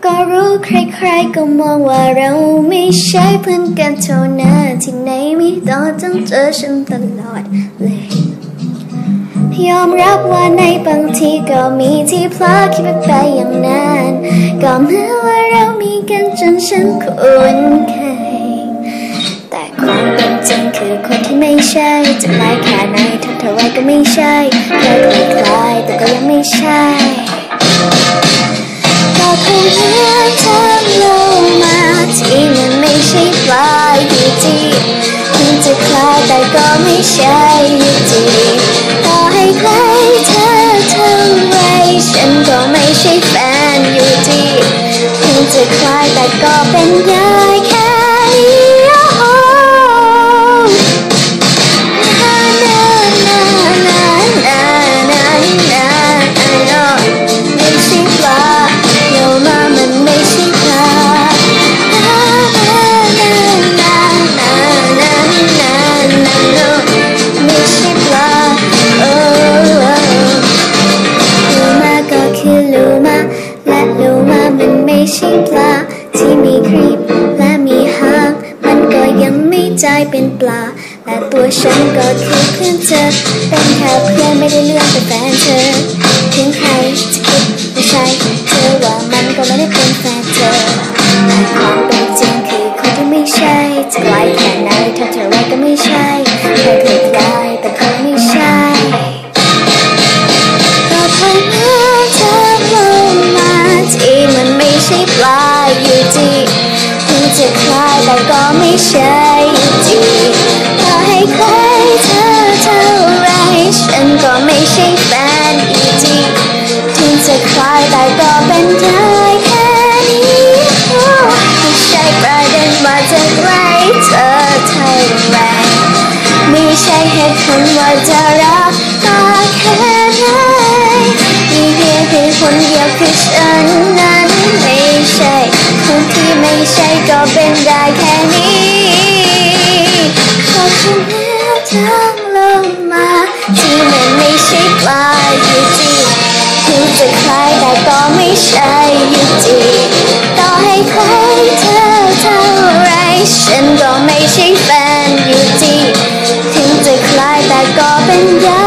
ก็รู้ใครๆก็มองว่าเราไม่ใช่เพื่อนกันเท่านั้นที่ไหนไม่ต้องเจอฉันตลอดเลยยอมรับว่าในบางทีก็มีที่พลาดคิดไปอย่างนั้นก็เหมือนว่าเรามีกันจนฉันคุ้นเคยแต่ความเป็นจริงคือคนที่ไม่ใช่จะร้ายแค่ไหนทำเท่าไรก็ไม่ใช่แค่คล้ายแต่ก็ยังไม่ใช่ก็คงเหมือนทำลงมาที่มันไม่ใช่ปลายอยู่ดีถึงจะคล้ายแต่ก็ไม่ใช่อยู่ดีต่อให้ใครเธอทำไรฉันก็ไม่ใช่แฟนอยู่ดีถึงจะคล้ายแต่ก็เป็นได้แค่นี้ที่มีครีบและมีหางมันก็ยังไม่ใจเป็นปลาและตัวฉันก็คือเพื่อนเธอเป็นแค่เพื่อนไม่ได้เลือกเป็นแฟนเธอถึงใครจะคิดไม่ใช่เธอว่ามันก็ไม่ได้เป็นแฟนเธอแต่ความเป็นจริงคือคนที่ไม่ใช่จะไกลแค่ไหนทำเท่าไรก็ไม่ใช่แค่คล้ายแต่คงไม่ใช่ก็คงเหมือนเธอลงมาที่มันไม่ใช่ปลาอยู่ดีถึงจะคล้ายแต่ก็ไม่ใช่อยู่ดีต่อให้ใครเธอเท่าไรฉันก็ไม่ใช่แฟนอยู่ดีถึงจะคล้ายแต่ก็เป็นได้แค่นี้ไม่ใช่ประเด็นว่าจะใกล้เธอเท่าไรไม่ใช่เหตุผลว่าจะรักมากแค่ไหนมีเพียงเหตุผลเดียวคือฉันนั้นไม่ใช่คนที่ไม่ใช่ก็เป็นได้แค่นี้ขอฉันเลือกทางลงมาที่มันไม่ใช่ปลายอยู่ดีถึงจะคล้ายแต่ก็ไม่ใช่อยู่ดีต่อให้ใครเธอเท่าไรฉันก็ไม่ใช่แฟนอยู่ดีถึงจะคล้ายแต่ก็เป็นได้